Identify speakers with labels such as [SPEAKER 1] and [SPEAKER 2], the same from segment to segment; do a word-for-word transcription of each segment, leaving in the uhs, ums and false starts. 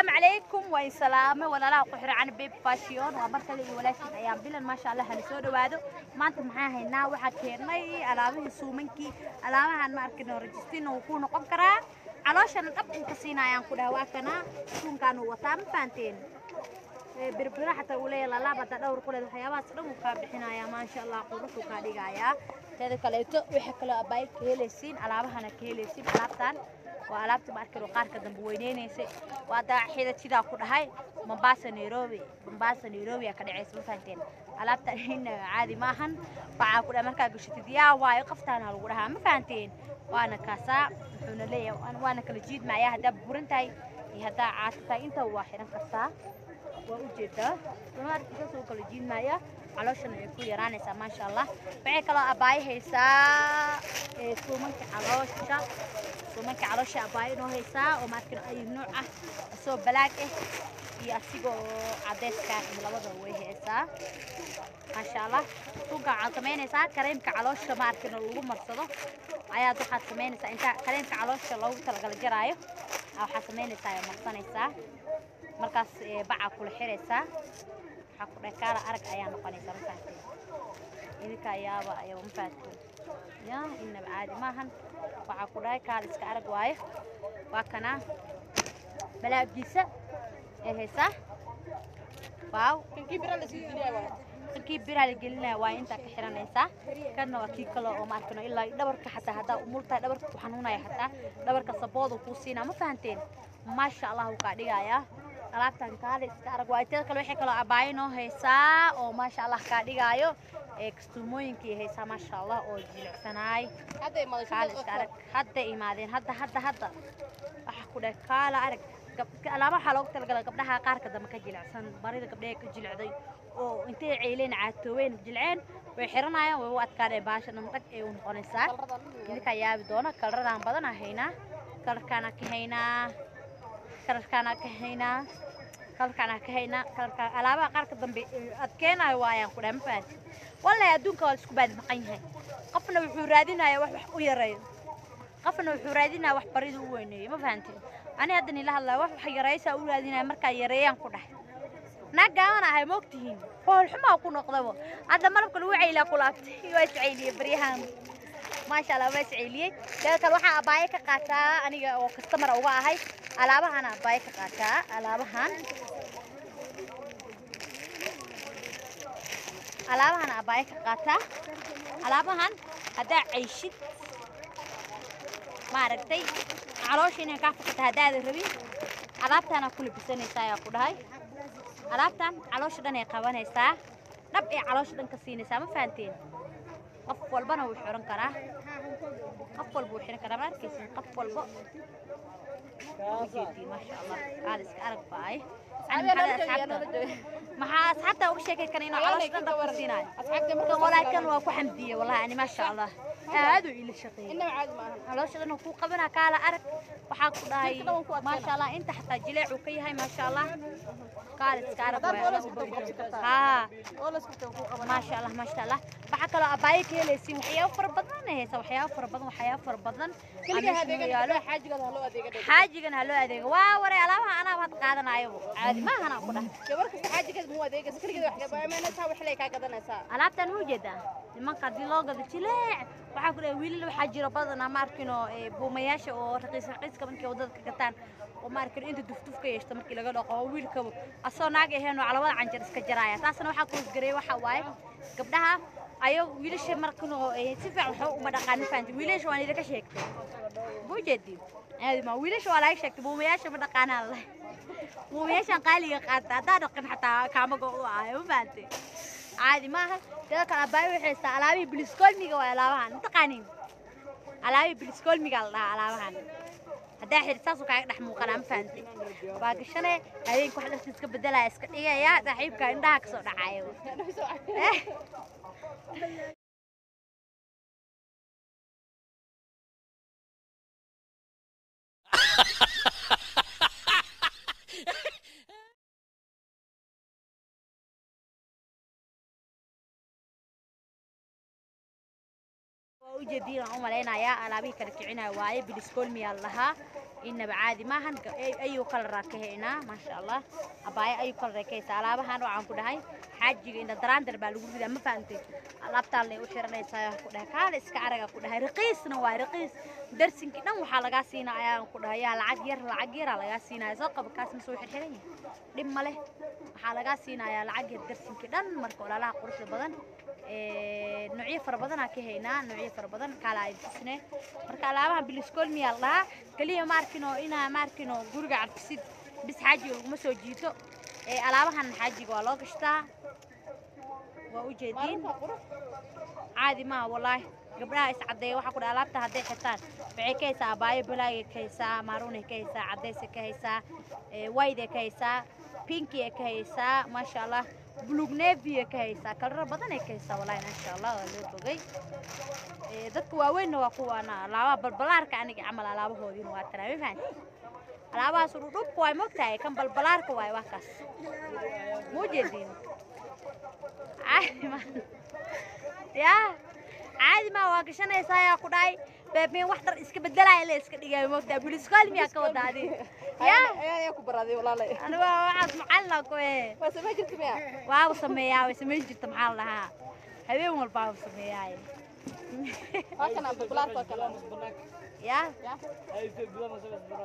[SPEAKER 1] السلام عليكم وسلامة ولا لا قحر عن بيب فاشيون ومركز الولاشين أيام بلن ما شاء الله هنسود وهذا ما أنت معاه هنا واحد كيرني ألعابه سومنكي ألعابه عن ماركنا رجستين وكونوا قبكرة علشان نقبل كسينا يعني كده واكنا كون كانوا وطام فانتين بربرة حتى ولا لا لا بتدور كل الحيوانات سلموا كابحنا يا ما شاء الله قرصوا كاديجا يا هذا كله وحكلا أبايك هيلسين ألعابها أنا كهيلسين ألعابتان وألعبت ماركر وقارك دمبوينين سي وهذا حيلة كذا كل هاي مباسة نيروبي مباسة نيروبي أكاد عيسى فانتين ألعبت هنا عادي ماهن فعاكل أمريكا قشت ديا وايقفتان هالورها ما فانتين وأنا كاسا حنا ليا وأنا وأنا كل جيد معي هذا برنتاي هذا عاتتاي أنت واحد كاسا وأوجده وما أرتكز وكل جيد معي علشان يكون يرانيسا ما شاء الله بعد كلا أباي هيسا سومنك علاشة سومنك علاشة أباي إنه هيسا وما كن أي نوع سو بلاك يأسيقو عدس كان من لبضة وهيسا ما شاء الله توقع على كمان هيسا كريمك علاشة ما كن اللو مرصده عيا دو حد كمان هيسا أنت كريمك علاشة لو تلقى الجرايو أو حسمين هيسا مرصان هيسا مركز بقى كل حير هيسا حقول كارا أرك أيام قنيسة مفاتي إنك يابا يا مفاتي يا إن بعادي ما هن وحقول كارا إسك أرك واي وكنا بلا جيسة إيه صح واو
[SPEAKER 2] كيف بيرا لسيدنا
[SPEAKER 1] كيف بيرا لجلنا واي أنت كحرنا صح كنا وكيك الله وماركنا إلا دبرك حتى هذا أمورته دبرك وحنونا حتى دبرك صباط وكوسينا مفهمتين ما شاء الله وقاعد يا alaabtan kaale iska arag waa inta kale wixii kale abaayno heesaa oo ma sha Allah ka dhigayo ee kastumooyinkii heesaa ma sha Allah oo jilicsanay
[SPEAKER 2] hadda imaadeen
[SPEAKER 1] kaale iska arag hadda imaadeen hadda hadda hadda waxa ku dhahay kaale arag alaabaha loogu talagalay gabdhaha qaarka dama ka jilicsan barida gabdhaha ka jilicday oo intay ceeleen caatoowen jilceen way xiranayaan way u adkaadeen baashan dhag ay u noqonaysaa idinka yaabi doona kalradaan badan ahayna kalrkana ka hayna kalrkana ka hayna kalrkana ka hayna kalrka alaabaha qaarka dambe adkeenayo waayaan ku dhahay ma fahanti wallahi adduunka waa isku baad maqan yahay qofna wuxuu raadinayaa wax wax u yareeyo qofna wuxuu raadinayaa wax baridu u weyneeyo ma fahanti ani hadda nila hadlaa wax wax yareysa u raadinayaa marka yareeyaan ku dhahay naagaana ahay moogtihiin fool xumaa ku noqdabo hadda marabka lagu ceylaa ku laabtay waa isceyliyay baryahan ما شاء الله بس عليه ذلك الواحد أبايك قاتا أنا وكستمر أوجا هاي ألعابها أنا أبايك قاتا ألعابها ألعابها أنا أبايك قاتا ألعابها هذا عيشت ما ركتي عروش إني كافة هذا الربي ألعابها أنا كل بسنة سايا كل هاي ألعابها عروش ده نقابنا سا نبقى عروش ده كسيني سا ما فهمتين قفل بنا وحرن كرا قفل بوحرن كرا ما ركيسين قفل بق جدي ما شاء الله قال اسكارك باي ما حتى وبشكل كان إنه علاش نقدر كسيناي ولكن وأكو حمدية والله يعني ما شاء الله هذا إلى الشقي
[SPEAKER 2] إنه عاد ما
[SPEAKER 1] علاش إنه فوق قبنا كالا أرك وحاق داي ما شاء الله أنت حتى جلع وكي هاي ما شاء الله قال اسكارك ها ما شاء الله ما شاء الله بحكي له أبايك هي اللي سي وحياة فربضنا هي سو حياة فربضنا وحياة فربضنا
[SPEAKER 2] كل هذا يا حاجة كذا هلو أديك
[SPEAKER 1] حاجة كذا هلو أديك واو وري علامة أنا بتقاعدنا أيوه عادي ما أنا أقولها
[SPEAKER 2] جبرك حاجة كذا مو أديك كل كذا حاجة ما نسوي حليك كذا نسا
[SPEAKER 1] على تنوجده لما قد يلاقى بتشلع وحقول ويل وحاجة ربضنا ماركينو بومياش أو رقيس رقيس كمان كودة كتان وماركين أنت دفتوف كيش تمرك لقى لقى ويل كم أصلا ناقة هنا على وضع عنجر سكجرايا تاسنا وحقول جري وحواي قبلها أيوة ويلش مركنو سفع وحق وما دقان فانت ويلش وأنا لك شيء بوجدي هذا ما ويلش ولا شيء بومياش ما دقان الله بومياش قالي قاتا دقن حتى كام جو أيوة فانتي عادي ما ذلك أباي وحس على بلسكول ميجا ولا وهان تقانين على بلسكول ميجا لا على وهان هذا حرصاص وكان نحمو قلم فانتي باقيشنا هذين كل حد يسكب بدلا يسكب إيه يا ذحيب كان ده كسر عايو ujeedin aan u maleynayaa alaabihii kala kicinaya waaye biliskolmiya lahaa inaba caadi maahan ayuu kala raakaheynaa maasha allah abaaye ayuu kala raakaysaa alaabahan waxaan ku dhahay xaajiga inda daraandar baa lagu ridaa ma fahamtay alaabtaan lay u xiranaysaa ku dhahay kaale iska araga ku dhahay raqiisna waa raqiis darsinkii dhan waxaa lagaa siinaa ayaan ku dhahay yaa lacag yar lacag yaraa lagaa siinaya soo qaba kaas ma soo xirxiran yahay dhib ma leh waxaa lagaa siinayaa lacag yar darsinkii dhan marka walaalaha quruxda badan نوعية فربضنا كهينا نوعية فربضنا كلا يفسنا مركا لعبها بالسكول الله كليه ماركينو إنا ماركينو جورج عكسيد بس حاجة ومسوا جيتو لعبها حاجة والله كشتا ووجدين عادي ما والله قبلها يسعدي واحد كل لعبتها هدي حتان بعي كيسة باي بلاي كيسة ماروني كيسة عديسة كيسة وايدة كيسة بينكي كيسة ما شاء الله بلوغ نيفي كيسا كلر بدن كيسا والله ان شاء الله لو بغي dadku waaweyn waa kuwana laaba balbalaarka aniga amal alaabahoodii waa taraabay faan alaabaas uu dhub way mogtahay kan balbalaarka way wax kaas mujeedin ya caadi ma waa gashanaysaa yaa ku dhaay beebeen wax dar iska bedelay la iska dhigay mogtahay biliskool miya ka wadaadii ya
[SPEAKER 2] ayaa ku baraday walaalay
[SPEAKER 1] ana waxaad macallin ku ee
[SPEAKER 2] waa sameey jirtay miya
[SPEAKER 1] waa sameeyaa way sameey jirtay maxaa lahaa habeen walba waa sameeyaa
[SPEAKER 2] وكان عبد البلار وكان
[SPEAKER 1] يا
[SPEAKER 2] يا
[SPEAKER 3] اي في بلا ما سبب برا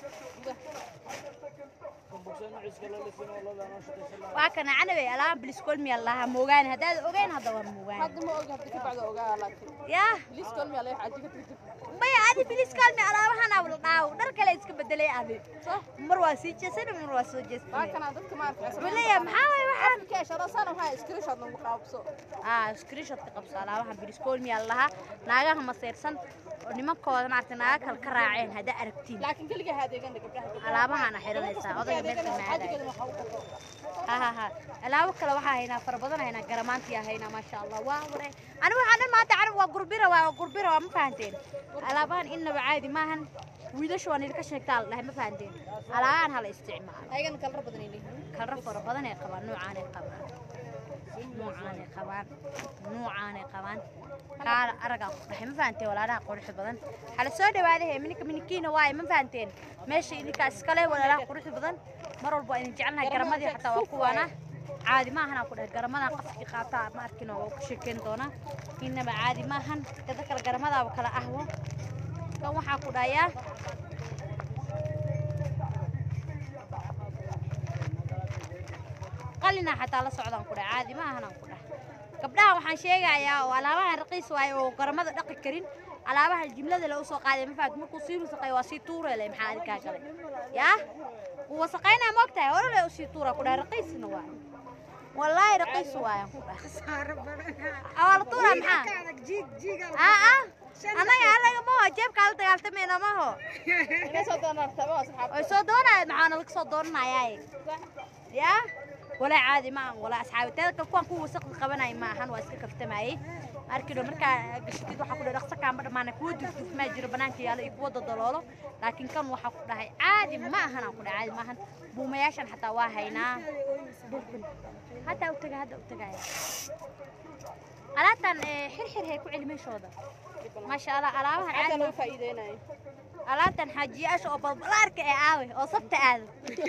[SPEAKER 1] وكان عنبي الان بالسكول مي الله موغان هذا اوغين هذا موغان
[SPEAKER 2] هذا ما اوغا في بعد اوغا لكن
[SPEAKER 1] يا
[SPEAKER 2] بالسكول مي الله حاجه تجيب
[SPEAKER 1] ما عادي بالسكول مي الله waxana walaal dar kale iska bedelay adi
[SPEAKER 2] صح
[SPEAKER 1] mar waa si jeesan mar waa soo jeestan
[SPEAKER 2] ما كان dadka ma arkay
[SPEAKER 1] walaal maxaa way waxaan
[SPEAKER 2] ka sharasan waxa screenshot nagu qaabso
[SPEAKER 1] ah screenshot ka qabso alaabaha بالسكول مي الله naagaha ma seersan nimankooda maartay naaga kala ka raaceen hada aragtiin
[SPEAKER 2] laakiin kaliya hadeegan gabdhaha
[SPEAKER 1] alaabahan xiranaysaa odayga meesha maada ha ha ha alaabo kale waxa hayna farabadan hayna garamaantii hayna ma sha Allah waa waray anigu waxaan maanta carab waa gurbira waa gurbira waa ma fahanteen alaabahan inaba caadi maahan wiilashu waan idinka sheegtaa la ma fahanteen alaabahan hala isticmaalo
[SPEAKER 2] ayagan kala badan inay
[SPEAKER 1] kala farabadan ay qabaan noocaan ay qabaan noocaan ay qabaan noocaan ay qabaan qaar araga waxay ma fahanteen walaalaha qurux badan hala soo dhawaadahay minka minkiina waay ma fahanteen meesha idinka iskale walaalaha qurux badan mar walba idin jecelnahay garamadii xataa waa kuwana caadi ma ahan ku dhahay garamada qafki qaata ma arkin oo ku sheekeen doona inaba caadi ma ahan dad kala garamada kala ahwo kan waxa ku dhayaa qalina xataa la socdaan ku dhahay caadi ma ahan ku dhahay gabdhaha waxaan sheegayaa oo alaabaha raqiis waay oo garamada dhaqi karin alaabaha jimlada la soo qaaday ma faad markuu sii rusaqay waa sii tuureelay maxaa adka galay ya هو سقينا مقطع ولا لا أسيطورة كلها رقيسنا واي والله رقيس واي أول طورة معاه آه آه أنا يا الله ما هو جيب قالت قالت مين ما هو
[SPEAKER 2] الناس صدقنا ارتبوا أصحاب
[SPEAKER 1] صدقنا معانا لك صدقنا ياي يا ولا عادي ما ولا أصحابي تلك كون كون وسق قبنا ما هن واسك كفتماي أركض مركا قشتي دوحة كل رقصة كان بدر معنا كود في ما يجرب بنانك يلا يقود ضلاله لكن كان وحق ده عادي ما هن أقول عادي ما هن بومياشن حتى واهينا حتى أوتجا هذا أوتجا على تن حر حر هيك علمي شو ده ما شاء الله على
[SPEAKER 2] حتى لو فايدينا
[SPEAKER 1] على تن حاجي أشوف بالبلارك عاوي أو صبت هذا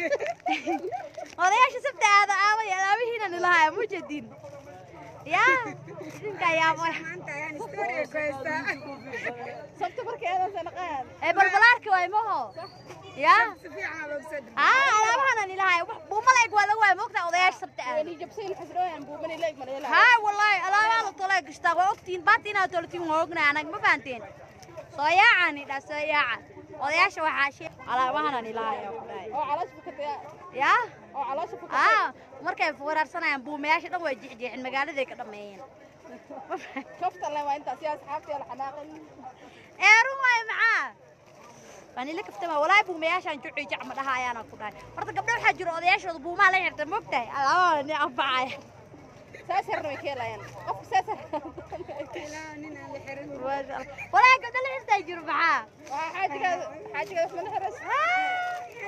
[SPEAKER 1] وليش صبت هذا عاوي أنا هنا نلاها موجودين يا إنك يا أبو
[SPEAKER 4] أنت يعني ستوري كويسة
[SPEAKER 2] صبت بركة هذا سنقان
[SPEAKER 1] إيه بالبلارك واي ما هو يا
[SPEAKER 4] سفيعة ببسد
[SPEAKER 1] آه أنا هنا نلاها بوملاك ولا واي مقطع وليش صبت هذا
[SPEAKER 2] يعني جبسين حزروين بومني ليك من يلا
[SPEAKER 1] ها والله أنا ما طلعت اشتغل وقتين باتينا تلتين وقنا أنا ما فهمتين صياعني لا صياع وليش وحاشي على ما هنا نلاها يا
[SPEAKER 2] أو على شبكة يا
[SPEAKER 1] يا
[SPEAKER 2] أو على شبكة
[SPEAKER 1] آه مركب فورارسنا بومياش دو وجيجي المقالة ذيك دمين
[SPEAKER 2] شفت الله وأنت سيا أصحابتي ولا حناقل
[SPEAKER 1] إيه روما معاه فاني لك فتما ولا بومياش أن تعيش عملها يا أنا كلها مرت قبل حجر أودياش وضبوما لا يعتم مبتة الله إني أبعاي
[SPEAKER 2] ساسر مكيلا يعني قف ساسر
[SPEAKER 4] لا نينا اللي حرم
[SPEAKER 1] ولا قبل اللي يستأجر معاه
[SPEAKER 2] حاجة حاجة من حرس
[SPEAKER 4] يعني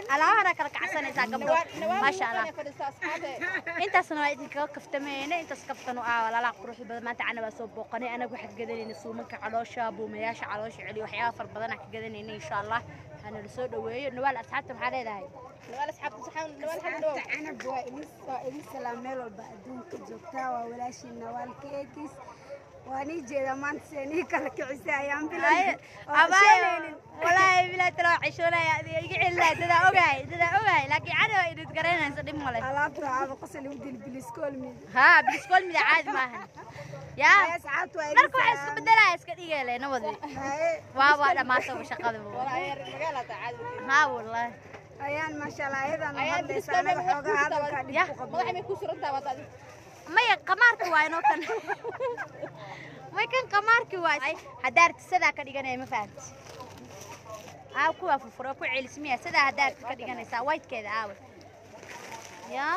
[SPEAKER 1] alaabahana kala kacsanaysaa gabdho maasha Allah
[SPEAKER 2] fadhiista asxaabta
[SPEAKER 1] intaasna waa idinka kaftameena intaas kaftanu aa walaalaha quruxda badan maanta ana waa soo booqanay anagu waxaad gadanayna suumanka caloosha buumayaasha caloosha celiyo waxyaabo far badan aan ka gadanayna insha Allah hana la soo dhaweeyo nawaal asxaabta maxaa leedahay
[SPEAKER 2] nawaal asxaabta saxan nawaal xaq dhow
[SPEAKER 4] canab waa ilis waa ilis salaam meel walba adduunka joogtaa waa walaashii nawaal keekis وأنا جيدا ما نسيني كلا كعسى أيام بلا
[SPEAKER 1] أباي والله بلا ترى عشونا يعني يقعد لا تدا أوجاي تدا أوجاي لكن عادي إذا تقرينا نصدم ولا
[SPEAKER 4] على طول هذا قصة اللي ودي البليسكول مين
[SPEAKER 1] ها بليسكول مين عادي ما هن يا
[SPEAKER 4] يا ساعات وين
[SPEAKER 1] نركو حسك بدلا حسك إيه له نودي واو أنا ما سوي شغل
[SPEAKER 2] والله هي المقالة عادي
[SPEAKER 1] ها والله
[SPEAKER 4] أيان ما شاء الله هذا
[SPEAKER 2] أيان
[SPEAKER 4] أنا أنا حوجا هذا كان
[SPEAKER 1] يا
[SPEAKER 2] ما راح يكون سرنت وطني
[SPEAKER 1] ما يقمارك واي نوتن ما كان قمارك واي هدارت سدا كدغنay ma fahanti aa ku afuro ku cilismiya sida hadaarta kadhiganaysa white keeda aaw ya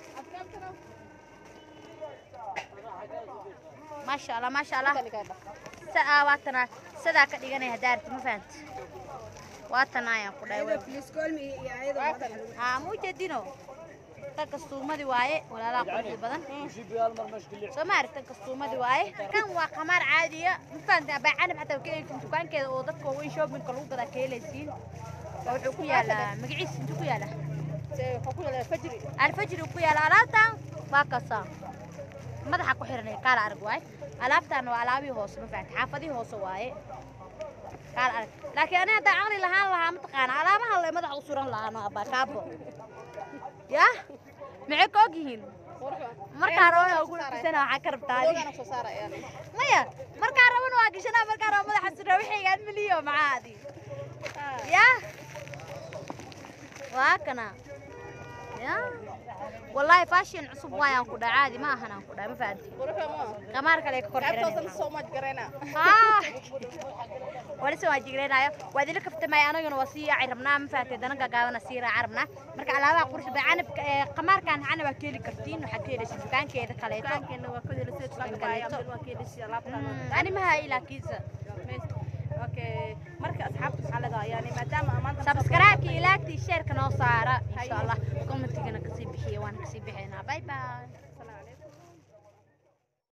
[SPEAKER 1] ma sha Allah ma sha Allah saa waatana sida kadhiganay hadaarta ma fahanti waatana ayaan ku dhaaway
[SPEAKER 4] البليسكول مين يا هذا
[SPEAKER 1] ها muu jeedino kastuumadi waaye walaalaha quruxda badan soo ma aragtan kastuumadi waaye kan waa qamaar caadiya ma fahantaa baacan xataa ka eegin dukaankeeda oo dadka weyn shoppingka lagu gadaa ka helaysiin wuxuu ku yaalaa magaciisa intuu ku yaalaa
[SPEAKER 2] wuxuu ku yaalaa fajri
[SPEAKER 1] alfajri ku yaalaa alaabtan waa kasa madaxa ku xiranay kaala arag waaye alaabtan waa alaabii hoose ma fahantaa xaafadii hoose waaye kaala arag laakiin aniga hadda aqli lahaan lahaa ma taqaana alaabaha le madaxa u suran lahaano abaa kaabo ya maxay ka ogyihiin markaa rabana ugu dhisana waxaa ka rabtaa maya markaa rabana waa gishana markaa raba madaxa sura wixiigaan miliyo macaadi ya waa kana ya wallahi fashion cusub waayaan ku dhaca caadi ma ahan aan ku dhaca ma fahanti qamaar kale ka kor xiran
[SPEAKER 2] soo maj gareena
[SPEAKER 1] haa wala soo wajigreenayo waad ila kaftamay anaguna waa sii yaacay rabnaa ma fahanti dana gagaabana sii raac rabnaa marka alaabaha qurux bacaan qamaarkan xana waa keeli kartiin waxa keelaysa dukaankeeda kale dukaankeena waa ku helaysa dukaanka kale waa keelaysa alaabtan ani ma hay ila kiisa
[SPEAKER 2] اوكي marka asxaabta xalada yani maadaama amaanta
[SPEAKER 1] subscribe ki ilaagti share ka noo saara insha Allah comment-gana ka sii bixiyo waan ka sii bixinaa bye bye